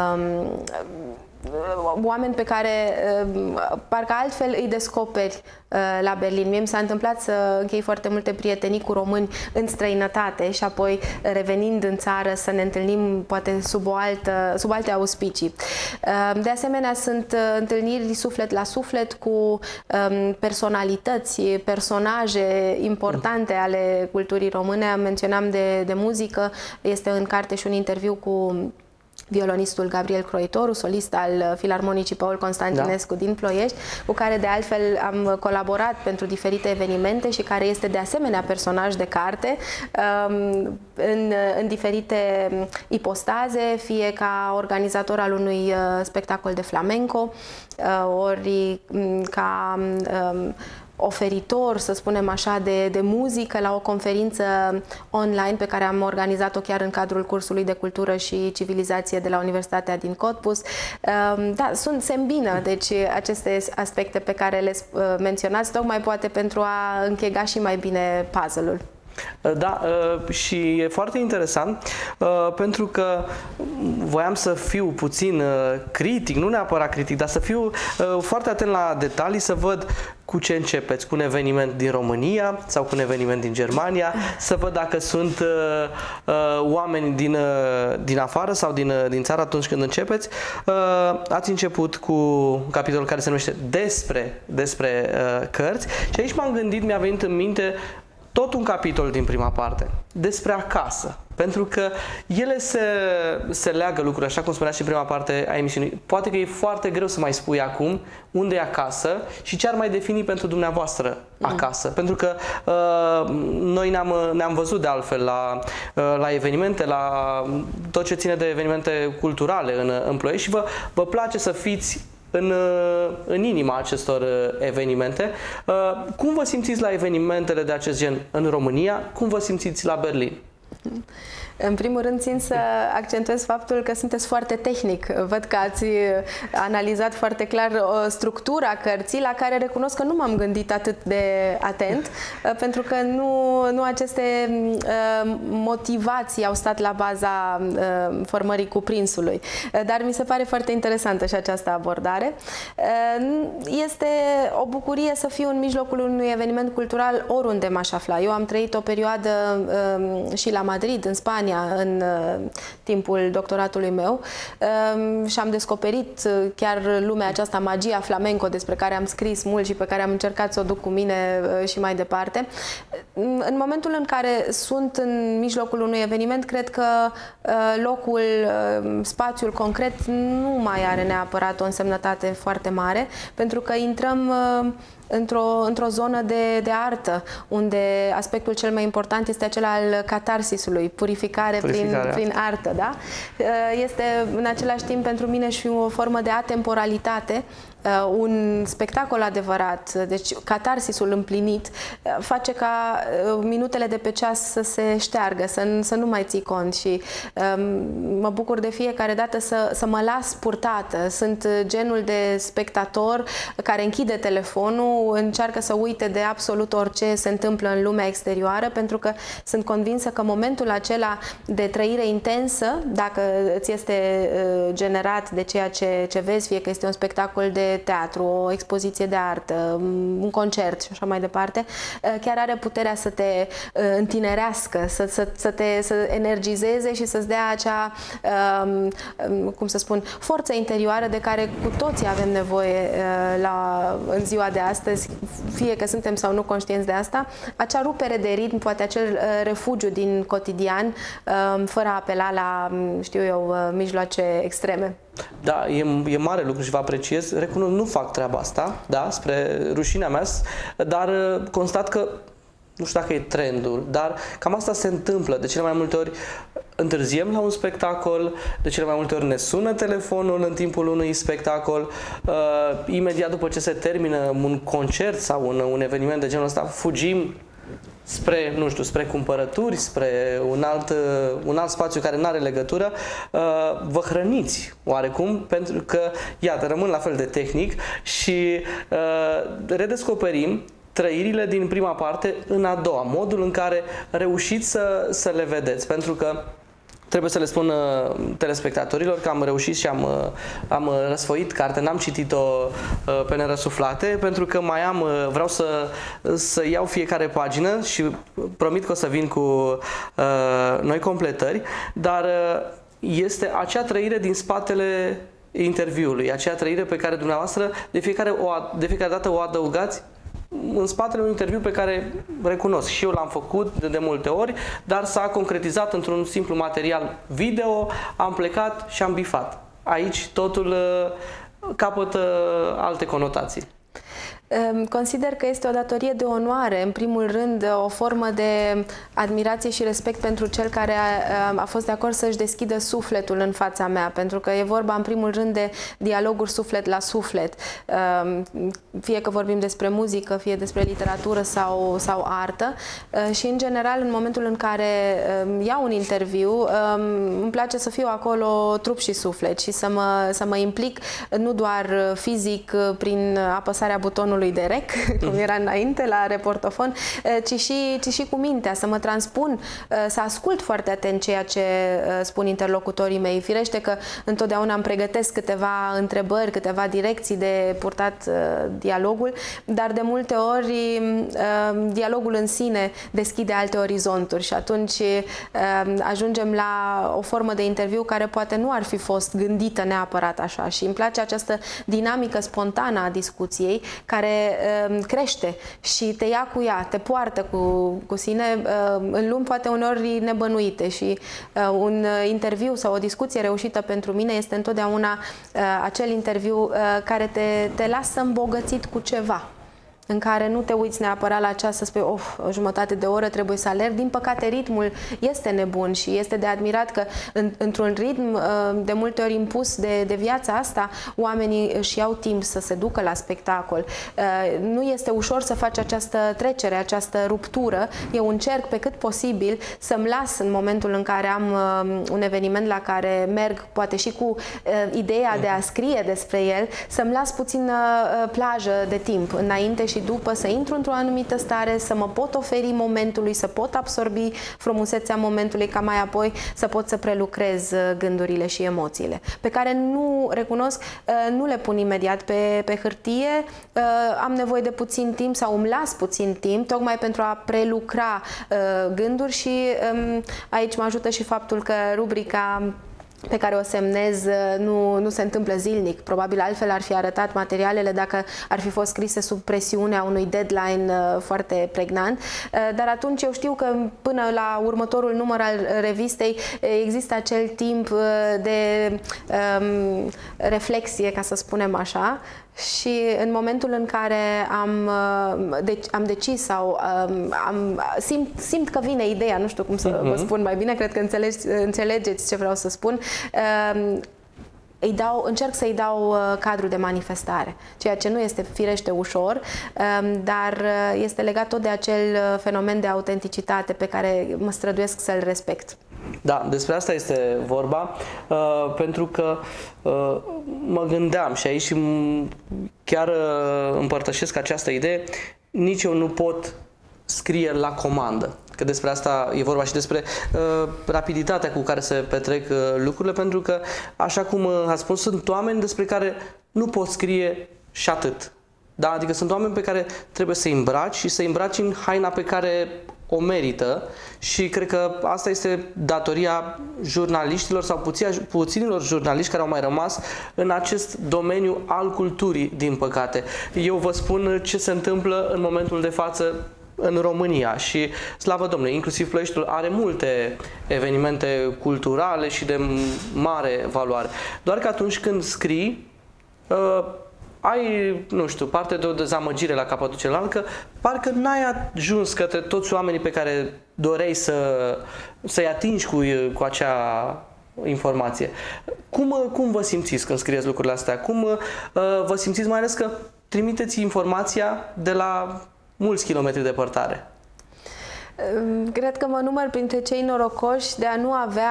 oameni pe care parcă altfel îi descoperi la Berlin. Mie mi s-a întâmplat să închei foarte multe prietenii cu români în străinătate și apoi revenind în țară să ne întâlnim poate sub, o altă, sub alte auspicii. De asemenea, sunt întâlniri suflet la suflet cu personalități, personaje importante ale culturii române. Menționam de, de muzică, este în carte și un interviu cu violonistul Gabriel Croitoru, solist al Filarmonicii Paul Constantinescu, da, din Ploiești, cu care de altfel am colaborat pentru diferite evenimente și care este de asemenea personaj de carte în, în diferite ipostaze, fie ca organizator al unui spectacol de flamenco, ori ca oferitor, să spunem așa, de, de muzică la o conferință online pe care am organizat-o chiar în cadrul cursului de cultură și civilizație de la Universitatea din Cottbus. Da, sunt, se îmbină, deci, aceste aspecte pe care le menționați, tocmai poate pentru a închega și mai bine puzzle-ul. Da, și e foarte interesant pentru că voiam să fiu puțin critic, nu neapărat critic, dar să fiu foarte atent la detalii, să văd cu ce începeți, cu un eveniment din România sau cu un eveniment din Germania, să văd dacă sunt oameni din, din afară sau din, din țară atunci când începeți. Ați început cu capitolul care se numește despre, despre cărți și aici m-am gândit, mi-a venit în minte tot un capitol din prima parte, despre acasă. Pentru că ele se, se leagă lucruri, așa cum spunea și în prima parte a emisiunii. Poate că e foarte greu să mai spui acum unde e acasă și ce ar mai defini pentru dumneavoastră acasă. Mm. Pentru că uh, noi ne-am ne-am văzut de altfel la, uh, la evenimente, la tot ce ține de evenimente culturale în, în Ploiești și vă, vă place să fiți În, în inima acestor evenimente. Cum vă simțiți la evenimentele de acest gen în România? Cum vă simțiți la Berlin? În primul rând, țin să accentuez faptul că sunteți foarte tehnic. Văd că ați analizat foarte clar structura cărții, la care recunosc că nu m-am gândit atât de atent, pentru că nu, nu aceste motivații au stat la baza formării cuprinsului. Dar mi se pare foarte interesantă și această abordare. Este o bucurie să fiu în mijlocul unui eveniment cultural oriunde m-aș afla. Eu am trăit o perioadă și la Madrid, în Spania, în timpul doctoratului meu și am descoperit chiar lumea aceasta, magia flamenco, despre care am scris mult și pe care am încercat să o duc cu mine și mai departe. În momentul în care sunt în mijlocul unui eveniment, cred că locul, spațiul concret nu mai are neapărat o însemnătate foarte mare, pentru că intrăm într-o într-o zonă de, de artă, unde aspectul cel mai important este acela al catarsisului, purificare prin, prin artă. Da? Este în același timp pentru mine și o formă de atemporalitate, un spectacol adevărat, deci catarsisul împlinit face ca minutele de pe ceas să se șteargă, să, să nu mai ții cont și um, mă bucur de fiecare dată să, să mă las purtată. Sunt genul de spectator care închide telefonul, încearcă să uite de absolut orice se întâmplă în lumea exterioară, pentru că sunt convinsă că momentul acela de trăire intensă, dacă îți este uh, generat de ceea ce, ce vezi, fie că este un spectacol de teatru, o expoziție de artă, un concert și așa mai departe, chiar are puterea să te întinerească, să, să, să te să energizeze și să-ți dea acea, cum să spun, forță interioară de care cu toții avem nevoie la, în ziua de astăzi, fie că suntem sau nu conștienți de asta, acea rupere de ritm, poate acel refugiu din cotidian, fără a apela la, știu eu, mijloace extreme. Da, e, e mare lucru și vă apreciez. Recunosc, nu fac treaba asta, da, spre rușinea mea, dar constat că, nu știu dacă e trendul, dar cam asta se întâmplă de cele mai multe ori. întârziem la un spectacol, de cele mai multe ori ne sună telefonul în timpul unui spectacol, uh, imediat după ce se termină un concert sau un, un eveniment de genul ăsta, fugim spre, nu știu, spre cumpărături, spre un alt, un alt spațiu care nu are legătură. Uh, vă hrăniți oarecum, pentru că, iată, rămân la fel de tehnic și uh, redescoperim trăirile din prima parte în a doua, modul în care reușiți să, să le vedeți, pentru că trebuie să le spun uh, telespectatorilor că am reușit și am, uh, am răsfoit cartea, n-am citit-o uh, pe nerăsuflate, pentru că mai am, uh, vreau să, să iau fiecare pagină și promit că o să vin cu uh, noi completări, dar uh, este acea trăire din spatele interviului, acea trăire pe care dumneavoastră de fiecare, o, de fiecare dată o adăugați în spatele unui interviu pe care recunosc și eu l-am făcut de, de multe ori, dar s-a concretizat într-un simplu material video, am plecat și am bifat. Aici totul uh, capătă alte conotații. Consider că este o datorie de onoare, în primul rând, o formă de admirație și respect pentru cel care a, a fost de acord să-și deschidă sufletul în fața mea, pentru că e vorba, în primul rând, de dialoguri suflet la suflet. Fie că vorbim despre muzică, fie despre literatură sau, sau artă. Și, în general, în momentul în care iau un interviu, îmi place să fiu acolo trup și suflet și să mă, să mă implic nu doar fizic prin apăsarea butonului de rec, cum era înainte la reportofon, ci și, ci și cu mintea, să mă transpun, să ascult foarte atent ceea ce spun interlocutorii mei. Firește că întotdeauna îmi pregătesc câteva întrebări, câteva direcții de purtat dialogul, dar de multe ori dialogul în sine deschide alte orizonturi și atunci ajungem la o formă de interviu care poate nu ar fi fost gândită neapărat așa și îmi place această dinamică spontană a discuției care crește și te ia cu ea, te poartă cu, cu sine în lumi poate uneori nebănuite și un interviu sau o discuție reușită pentru mine este întotdeauna acel interviu care te, te lasă îmbogățit cu ceva, în care nu te uiți neapărat la ceas să spui, of, o jumătate de oră trebuie să alerg. Din păcate, ritmul este nebun și este de admirat că în, într-un ritm de multe ori impus de, de viața asta, oamenii își iau timp să se ducă la spectacol. Nu este ușor să faci această trecere, această ruptură. Eu încerc pe cât posibil să-mi las în momentul în care am un eveniment la care merg, poate și cu ideea de a scrie despre el, să-mi las puțină plajă de timp înainte și și după să intru într-o anumită stare, să mă pot oferi momentului, să pot absorbi frumusețea momentului, ca mai apoi să pot să prelucrez gândurile și emoțiile, pe care nu, recunosc, nu le pun imediat pe, pe hârtie, am nevoie de puțin timp sau îmi las puțin timp, tocmai pentru a prelucra gânduri și aici mă ajută și faptul că rubrica pe care o semnez nu, nu se întâmplă zilnic. Probabil altfel ar fi arătat materialele dacă ar fi fost scrise sub presiunea unui deadline foarte pregnant. Dar atunci eu știu că până la următorul număr al revistei există acel timp de um, reflexie, ca să spunem așa, și în momentul în care am, deci, am decis sau am, simt, simt că vine ideea, nu știu cum să uh-huh. vă spun mai bine, cred că înțelegi, înțelegeți ce vreau să spun, îi dau, încerc să-i dau cadru de manifestare, ceea ce nu este firește ușor, dar este legat tot de acel fenomen de autenticitate pe care mă străduiesc să-l respect. Da, despre asta este vorba, uh, pentru că uh, mă gândeam și aici chiar uh, împărtășesc această idee, nici eu nu pot scrie la comandă, că despre asta e vorba și despre uh, rapiditatea cu care se petrec uh, lucrurile, pentru că, așa cum uh, ați spus, sunt oameni despre care nu pot scrie și atât. Da? Adică sunt oameni pe care trebuie să-i îmbraci și să-i îmbraci în haina pe care o merită și cred că asta este datoria jurnaliștilor sau puținilor jurnaliști care au mai rămas în acest domeniu al culturii, din păcate. Eu vă spun ce se întâmplă în momentul de față în România și, slavă Domnului, inclusiv Ploieștiul are multe evenimente culturale și de mare valoare. Doar că atunci când scrii, ai, nu știu, parte de o dezamăgire la capătul celălalt, că parcă n-ai ajuns către toți oamenii pe care doreai să, să-i atingi cu, cu acea informație. Cum, cum vă simțiți când scrieți lucrurile astea? Cum uh, vă simțiți, mai ales că trimiteți informația de la mulți kilometri departare? Cred că mă număr printre cei norocoși de a nu avea,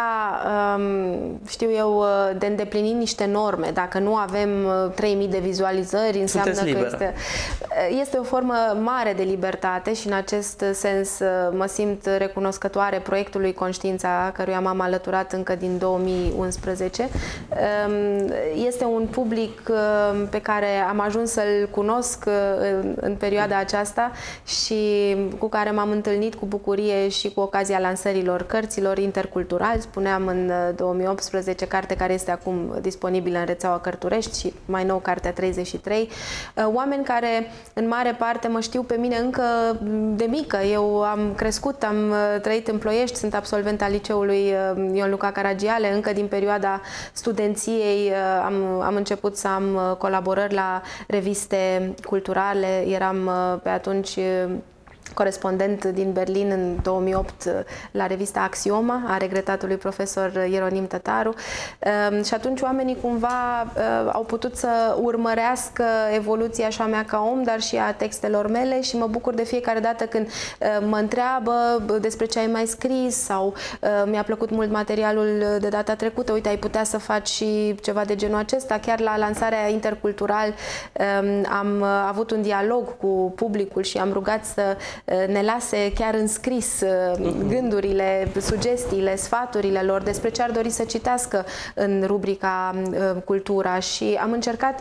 știu eu, de îndeplinit niște norme. Dacă nu avem trei mii de vizualizări, înseamnă că este, este o formă mare de libertate și în acest sens mă simt recunoscătoare proiectului Conștiința, căruia m-am alăturat încă din două mii unsprezece. Este un public pe care am ajuns să-l cunosc în perioada aceasta și cu care m-am întâlnit cu bucurie și cu ocazia lansărilor cărților Intercultural. Spuneam în două mii optsprezece, carte care este acum disponibilă în rețeaua Cărturești și mai nou cartea treizeci și trei. Oameni care în mare parte mă știu pe mine încă de mică. Eu am crescut, am trăit în Ploiești, sunt absolvent al liceului Ion Luca Caragiale. Încă din perioada studenției am, am început să am colaborări la reviste culturale. Eram pe atunci corespondent din Berlin în două mii opt la revista Axioma a regretatului profesor Ieronim Tătaru și atunci oamenii cumva au putut să urmărească evoluția așa mea ca om, dar și a textelor mele și mă bucur de fiecare dată când mă întreabă despre ce ai mai scris sau mi-a plăcut mult materialul de data trecută, uite, ai putea să faci și ceva de genul acesta. Chiar la lansarea Intercultural am avut un dialog cu publicul și am rugat să ne lase chiar în scris gândurile, sugestiile, sfaturile lor despre ce ar dori să citească în rubrica Cultura și am încercat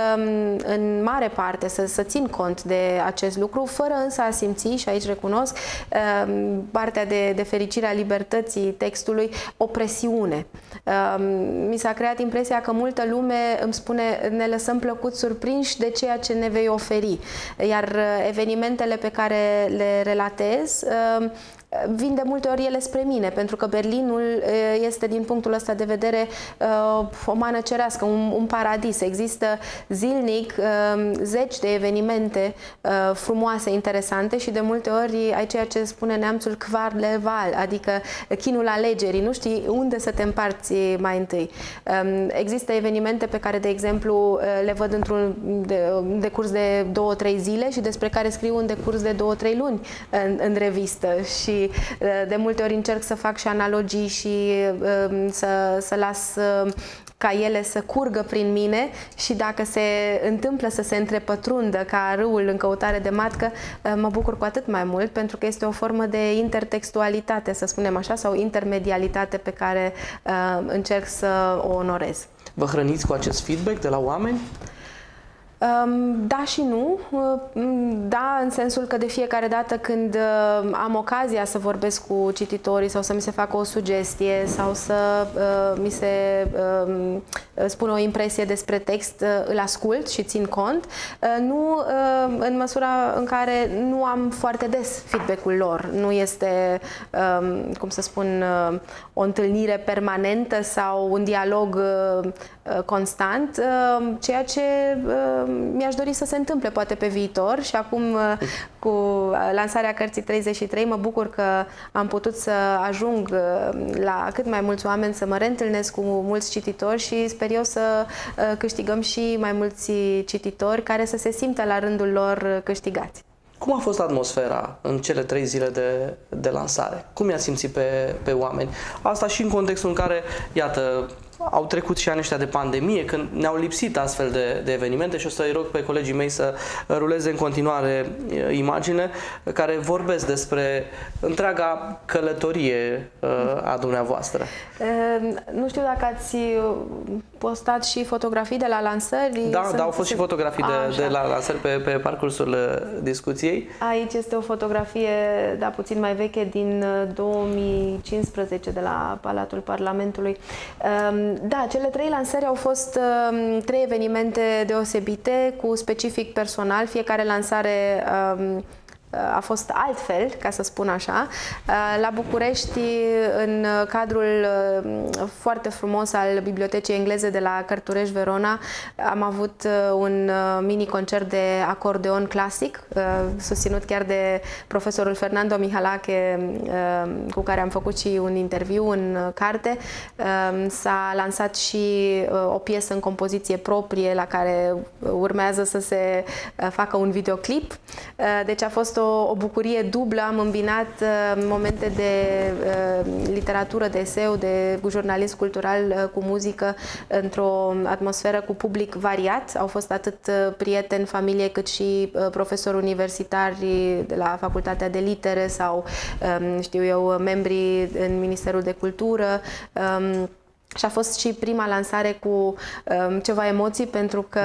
în mare parte să, să țin cont de acest lucru, fără însă a simți, și aici recunosc, partea de, de fericire a libertății textului, o presiune. Mi s-a creat impresia că multă lume îmi spune ne lăsăm plăcut surprinși de ceea ce ne vei oferi, iar evenimentele pe care le relatez vin de multe ori ele spre mine, pentru că Berlinul este din punctul ăsta de vedere o mană cerească, un, un paradis. Există zilnic zeci de evenimente frumoase, interesante și de multe ori ai ceea ce spune neamțul Qual-le-Wahl, adică chinul alegerii, nu știi unde să te împarți mai întâi. Există evenimente pe care, de exemplu, le văd într-un decurs de două, trei zile și despre care scriu în decurs de două, trei luni în, în revistă și de multe ori încerc să fac și analogii și să, să las ca ele să curgă prin mine și dacă se întâmplă să se întrepătrundă ca râul în căutare de matcă, mă bucur cu atât mai mult, pentru că este o formă de intertextualitate, să spunem așa, sau intermedialitate pe care încerc să o onorez. Vă hrăniți cu acest feedback de la oameni? Da și nu. Da, în sensul că de fiecare dată când am ocazia să vorbesc cu cititorii sau să mi se facă o sugestie sau să mi se spună o impresie despre text, îl ascult și țin cont. Nu în măsura în care nu am foarte des feedback-ul lor. Nu este, cum să spun, o întâlnire permanentă sau un dialog constant, ceea ce mi-aș dori să se întâmple poate pe viitor și acum cu lansarea cărții treizeci și trei mă bucur că am putut să ajung la cât mai mulți oameni, să mă reîntâlnesc cu mulți cititori și sper eu să câștigăm și mai mulți cititori care să se simtă la rândul lor câștigați. Cum a fost atmosfera în cele trei zile de, de lansare? Cum i-a simțit pe, pe oameni? Asta și în contextul în care, iată, au trecut și anii ăștia de pandemie, când ne-au lipsit astfel de, de evenimente și o să-i rog pe colegii mei să ruleze în continuare imagine care vorbesc despre întreaga călătorie a dumneavoastră. Nu știu dacă ați postat și fotografii de la lansări. Da, Sunt... da, au fost și fotografii de, de la lansări pe, pe parcursul discuției. Aici este o fotografie, da, puțin mai veche, din două mii cincisprezece de la Palatul Parlamentului. Da, cele trei lansări au fost um, trei evenimente deosebite, cu specific personal. Fiecare lansare um, a fost altfel, ca să spun așa. La București, în cadrul foarte frumos al Bibliotecii Engleze de la Cărturești Verona, am avut un mini-concert de acordeon clasic, susținut chiar de profesorul Fernando Mihalache, cu care am făcut și un interviu în carte. S-a lansat și o piesă în compoziție proprie, la care urmează să se facă un videoclip. Deci a fost o, o bucurie dublă. Am îmbinat uh, momente de uh, literatură, de eseu, de jurnalism cultural uh, cu muzică într-o atmosferă cu public variat. Au fost atât uh, prieteni, familie, cât și uh, profesori universitari de la Facultatea de Litere sau, um, știu eu, membrii în Ministerul de Cultură. Um, Și a fost și prima lansare cu um, ceva emoții, pentru că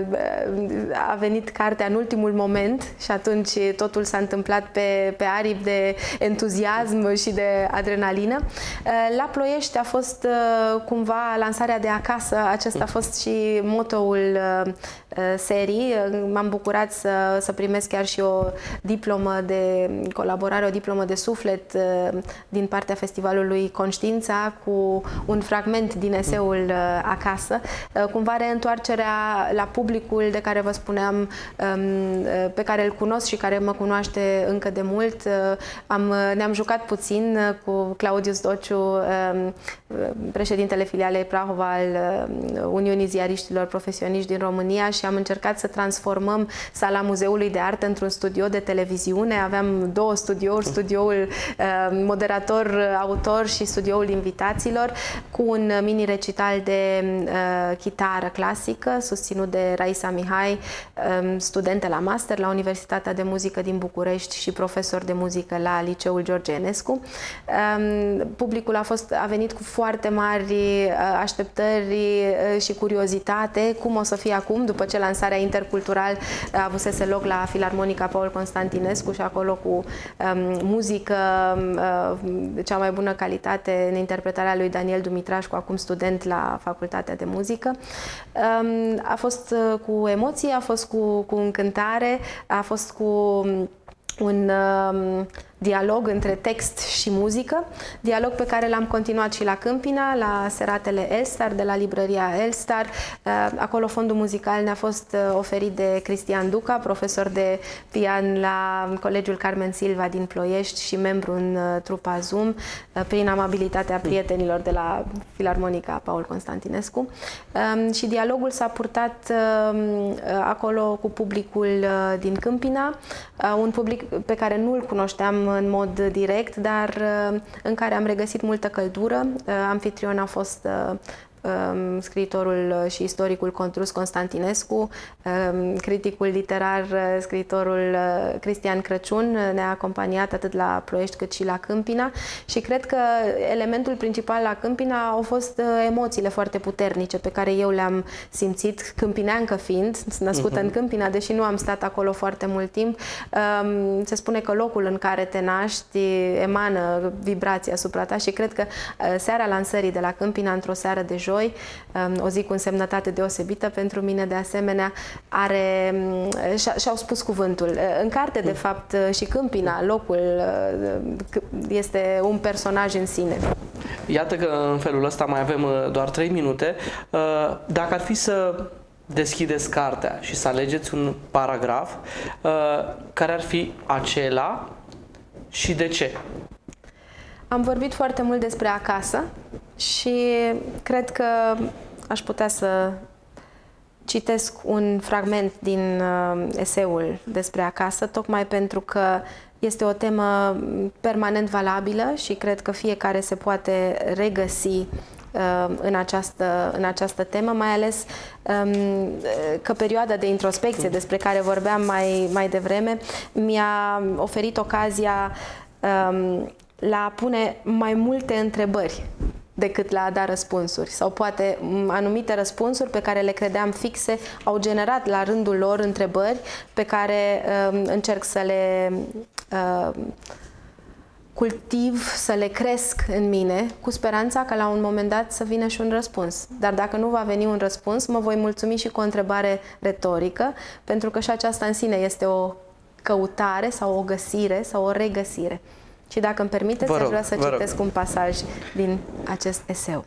a venit cartea în ultimul moment și atunci totul s-a întâmplat pe, pe aripi de entuziasm și de adrenalină. Uh, la Ploiești a fost uh, cumva lansarea de acasă. Acesta a fost și motoul uh, serii. M-am bucurat să, să primesc chiar și o diplomă de colaborare, o diplomă de suflet uh, din partea Festivalului Conștiința, cu un fragment din eseul uh, acasă. Uh, cumva reîntoarcerea la publicul de care vă spuneam, um, uh, pe care îl cunosc și care mă cunoaște încă de mult. Uh, am, ne-am jucat puțin uh, cu Claudius Dociu, uh, președintele filialei Prahova al uh, Uniunii Ziariștilor Profesioniști din România, și am încercat să transformăm sala Muzeului de Artă într-un studio de televiziune. Aveam două studiouri, studioul uh, moderator, autor și studioul invitaților, cu un mini-recital de uh, chitară clasică, susținut de Raisa Mihai, um, studentă la master la Universitatea de Muzică din București și profesor de muzică la Liceul George Enescu. Um, publicul a, fost, a venit cu foarte mari uh, așteptări uh, și curiozitate, cum o să fie acum, după ce lansarea intercultural uh, avusese loc la Filarmonica Paul Constantinescu și acolo cu um, muzică uh, de cea mai bună calitate în interpretarea lui Daniel Dumitrașcu, acum student la Facultatea de Muzică. A fost cu emoții, a fost cu, cu încântare, a fost cu un um, dialog între text și muzică, dialog pe care l-am continuat și la Câmpina, la Seratele Elstar, de la librăria Elstar. Acolo fondul muzical ne-a fost oferit de Cristian Duca, profesor de pian la Colegiul Carmen Silva din Ploiești și membru în trupa Zoom, prin amabilitatea prietenilor de la Filarmonica Paul Constantinescu. Și dialogul s-a purtat acolo cu publicul din Câmpina, un public pe care nu îl cunoșteam în mod direct, dar în care am regăsit multă căldură. Anfitrion a fost scriitorul și istoricul Contrus Constantinescu, criticul literar, scriitorul Cristian Crăciun ne-a acompaniat atât la Ploiești cât și la Câmpina, și cred că elementul principal la Câmpina au fost emoțiile foarte puternice pe care eu le-am simțit, câmpineancă fiind, născută uh-huh. în Câmpina, deși nu am stat acolo foarte mult timp. Se spune că locul în care te naști emană vibrații asupra ta, și cred că seara lansării de la Câmpina, într-o seară de joi, o zi cu însemnătate deosebită pentru mine, de asemenea, are și-au spus cuvântul. În carte, de fapt, și Câmpina, locul, este un personaj în sine. Iată că în felul ăsta mai avem doar trei minute. Dacă ar fi să deschideți cartea și să alegeți un paragraf, care ar fi acela și de ce? Am vorbit foarte mult despre acasă și cred că aș putea să citesc un fragment din uh, eseul despre acasă, tocmai pentru că este o temă permanent valabilă și cred că fiecare se poate regăsi uh, în această, în această temă, mai ales um, că perioada de introspecție despre care vorbeam mai, mai devreme mi-a oferit ocazia um, la a pune mai multe întrebări decât la a da răspunsuri. Sau poate anumite răspunsuri pe care le credeam fixe au generat la rândul lor întrebări pe care uh, încerc să le uh, cultiv, să le cresc în mine, cu speranța că la un moment dat să vină și un răspuns. Dar dacă nu va veni un răspuns, mă voi mulțumi și cu o întrebare retorică, pentru că și aceasta în sine este o căutare sau o găsire sau o regăsire. Și dacă îmi permiteți, rog, aș vrea să citesc rog. un pasaj din acest eseu.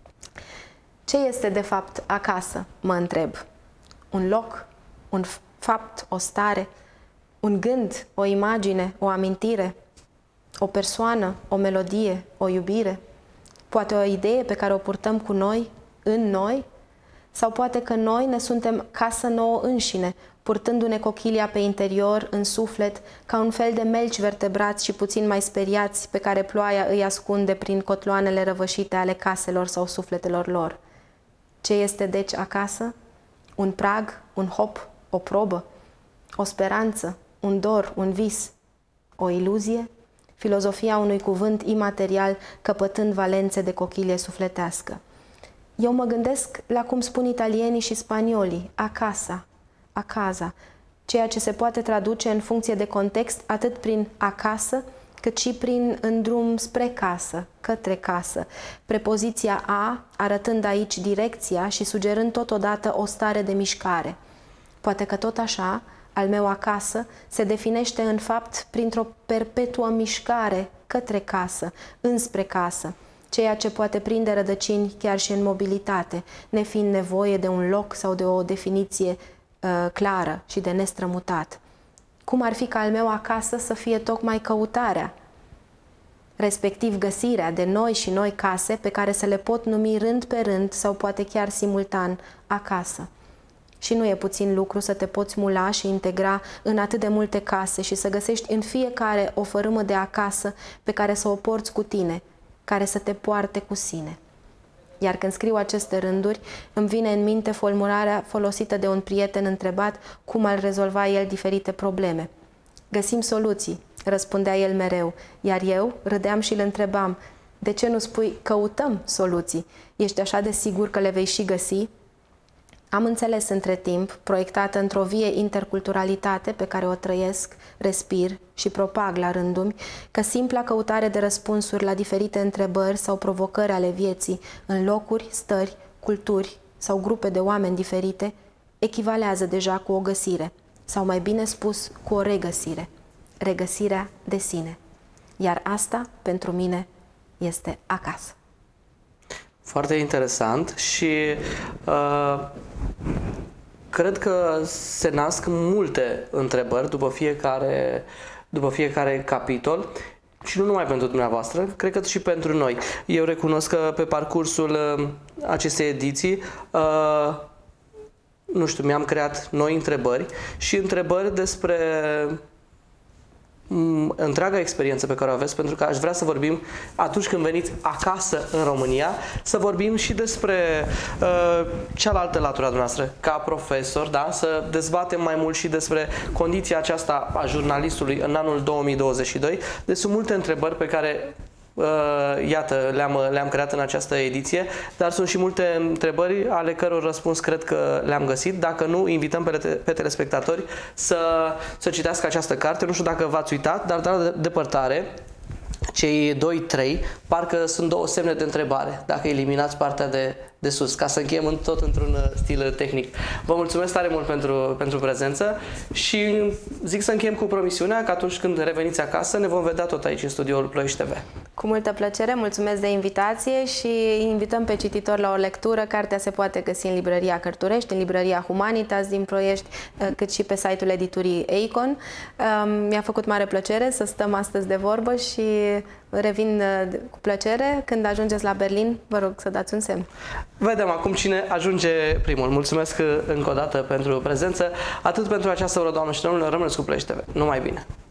Ce este de fapt acasă, mă întreb? Un loc, un fapt, o stare, un gând, o imagine, o amintire, o persoană, o melodie, o iubire? Poate o idee pe care o purtăm cu noi, în noi? Sau poate că noi ne suntem casă nouă înșine, purtându-ne cochilia pe interior, în suflet, ca un fel de melci vertebrați și puțin mai speriați, pe care ploaia îi ascunde prin cotloanele răvășite ale caselor sau sufletelor lor. Ce este deci acasă? Un prag, un hop, o probă, o speranță, un dor, un vis, o iluzie? Filozofia unui cuvânt imaterial căpătând valențe de cochilie sufletească. Eu mă gândesc la cum spun italienii și spaniolii, acasă, a casa, ceea ce se poate traduce în funcție de context atât prin acasă, cât și prin în drum spre casă, către casă. Prepoziția a arătând aici direcția și sugerând totodată o stare de mișcare. Poate că tot așa, al meu acasă se definește în fapt printr-o perpetuă mișcare către casă, înspre casă, ceea ce poate prinde rădăcini chiar și în mobilitate, nefiind nevoie de un loc sau de o definiție uh, clară și de nestrămutat. Cum ar fi ca al meu acasă să fie tocmai căutarea, respectiv găsirea de noi și noi case pe care să le pot numi rând pe rând sau poate chiar simultan acasă. Și nu e puțin lucru să te poți mula și integra în atât de multe case și să găsești în fiecare o fărâmă de acasă pe care să o porți cu tine, care să te poarte cu sine. Iar când scriu aceste rânduri, îmi vine în minte formularea folosită de un prieten întrebat cum ar rezolva el diferite probleme. Găsim soluții, răspundea el mereu, iar eu râdeam și îl întrebam, de ce nu spui căutăm soluții? Ești așa de sigur că le vei și găsi? Am înțeles între timp, proiectată într-o vie interculturalitate pe care o trăiesc, respir și propag la rândumi, că simpla căutare de răspunsuri la diferite întrebări sau provocări ale vieții în locuri, stări, culturi sau grupe de oameni diferite echivalează deja cu o găsire, sau mai bine spus, cu o regăsire, regăsirea de sine. Iar asta, pentru mine, este acasă. Foarte interesant și uh, cred că se nasc multe întrebări după fiecare, după fiecare capitol și nu numai pentru dumneavoastră, cred că și pentru noi. Eu recunosc că pe parcursul uh, acestei ediții uh, nu știu, mi-am creat noi întrebări și întrebări despre întreaga experiență pe care o aveți, pentru că aș vrea să vorbim atunci când veniți acasă în România, să vorbim și despre uh, cealaltă latură a dumneavoastră, ca profesor, da? Să dezbatem mai mult și despre condiția aceasta a jurnalistului în anul două mii douăzeci și doi. Deci sunt multe întrebări pe care Uh, iată, le-am le-am creat în această ediție, dar sunt și multe întrebări ale căror răspuns cred că le-am găsit. Dacă nu, invităm pe, pe telespectatori să, să citească această carte. Nu știu dacă v-ați uitat, dar de la depărtare, cei doi trei, parcă sunt două semne de întrebare, dacă eliminați partea de, de sus, ca să încheiem în, tot într-un stil tehnic. Vă mulțumesc tare mult pentru, pentru prezență și zic să încheiem cu promisiunea că atunci când reveniți acasă ne vom vedea tot aici în studioul Ploiești T V. Cu multă plăcere, mulțumesc de invitație și invităm pe cititor la o lectură. Cartea se poate găsi în librăria Cărturești, în librăria Humanitas din Ploiești, cât și pe site-ul editurii Eikon. Mi-a făcut mare plăcere să stăm astăzi de vorbă și revin cu plăcere. Când ajungeți la Berlin, vă rog să dați un semn. Vedem acum cine ajunge primul. Mulțumesc încă o dată pentru prezență. Atât pentru această oră, doamnă și domnule, rămâneți cu Ploiești T V. Numai bine!